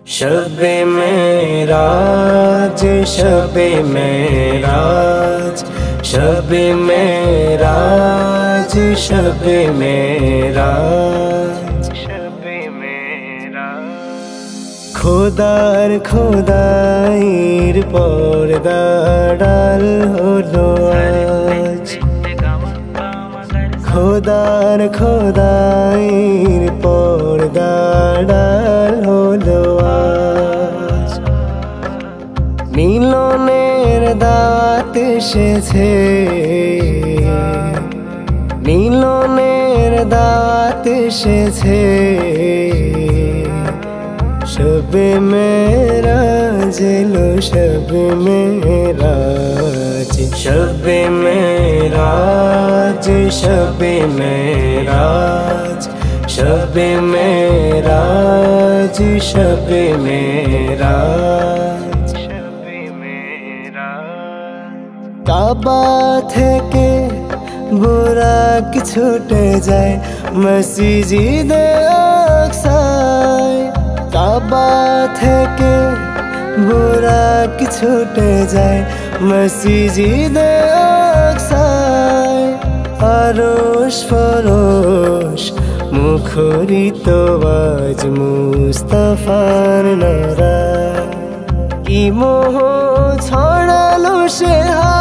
शबे मेराज शबे मेराज शबे मेराज शबे मेराज शबे मेराज খোদার খোদাইর পর্দা ডাল হলো আজ খোদার খোদাইর পর্দা ডাল হলো আজ মিলনের দাওয়াত এসেছে মিলনের দাওয়াত এসেছে শবে মেরাজ এলো শবে মেরাজ শবে মেরাজ শবে মেরাজ শবে মেরাজ শবে মেরাজ শবে মেরাজ কাবা থেকে বুরাক ছুটে যায় মসজিদে আকসায় কাবা থেকে বুরাক ছুটে যায় মসজিদে আকসায় আরশ ফরশ মুখরিত আজ মুস্তাফার নারা কি মোহ ছড়ালো সে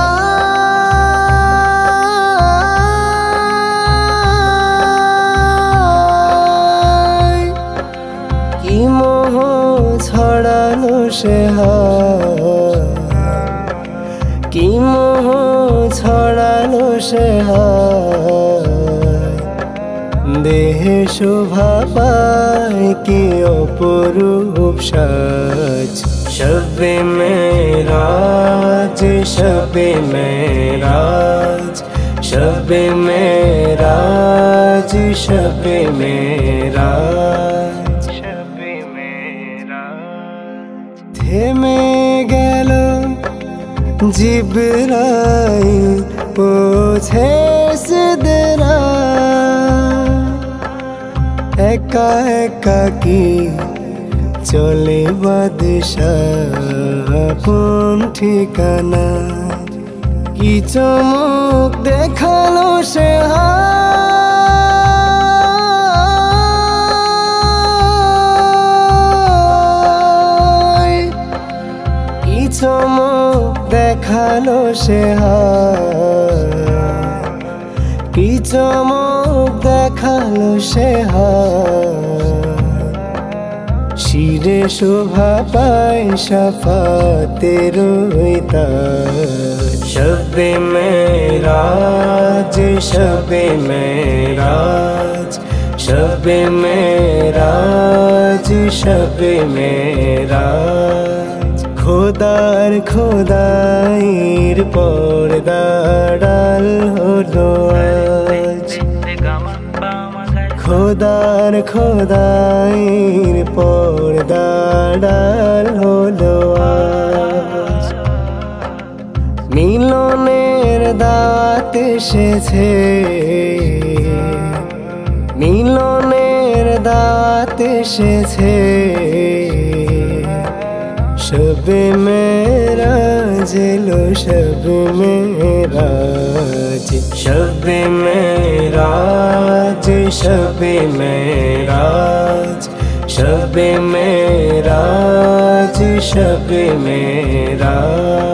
কি মোহ ছড়ালো সে কি মোহ ছড়ালো সে দেহে শোভা পায় কি অপরূপ সাজ শবে মেরাজ শবে মেরাজ শবে মেরাজ শবে মেরাজ শবে মেরাজ থেমে গেল জিবরাইল পৌঁছে সিদরা একা একা কি চলে বাদশাহ কোন ঠিকানা কি চমক দেখালো সে কি চমক দেখালো সে কি চমক দেখালো সে শিরে শোভা পায় শাফাতের তাজ শবে মেরাজ শবে মেরাজ শবে মেরাজ শবে মেরাজ খোদার খোদাইর পর্দা ডাল হলো আজ খোদার খোদাইর পর্দা ডাল হলো আজ মিলনের দাওয়াত এসেছে মিলনের দাওয়াত এসেছে শবে মেরাজ এলো শবে মেরাজ শবে মেরাজ শবে মেরাজ শবে মেরাজ শবে মেরাজ